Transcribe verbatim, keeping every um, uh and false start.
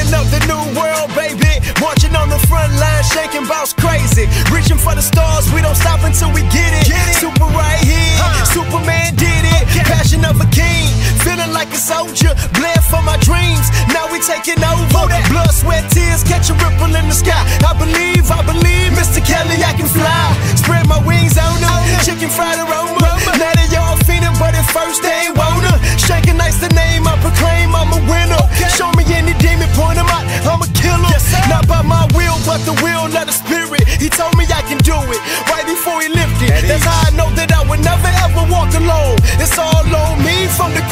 Starting up the new world, baby. Marching on the front line, shaking boss crazy. Reaching for the stars, we don't stop until we get it. Get it. Super right here, huh. Superman did it. Okay. Passion of a king, feeling like a soldier. Bled for my dreams, now we taking over. Blood, sweat, tears, catch a ripple in the sky. I believe, I believe, Mister Kelly, I can fly. Spread my wings on them, chicken fried aroma. Now they all feeling, but at first they ain't wanna. Shaking nice the name, I proclaim I'm a winner. Okay. Show me any demon, point them out, I'm a killer. Yes, not by my will, but the will of the spirit. He told me I can do it, right before he lifted. That That's is. how I know that I would never ever walk alone. It's all on me, from the